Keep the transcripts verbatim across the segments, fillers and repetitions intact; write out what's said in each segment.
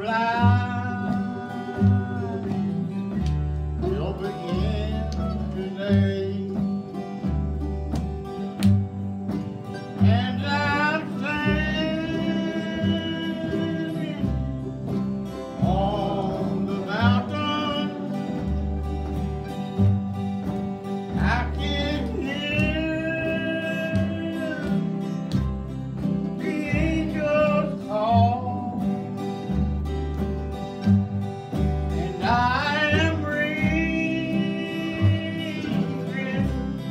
life will begin today. And I'm standing on the mountain. I can hear the angels call, and I am reaching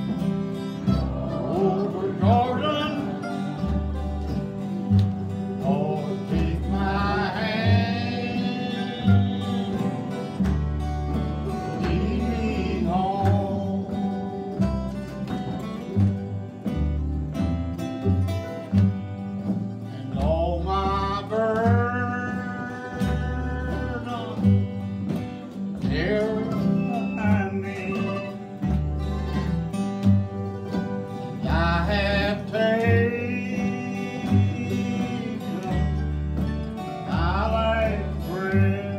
over Jordan. Oh, take my hand, lead me home. And all my burdens carry behind me. I have taken my last breath.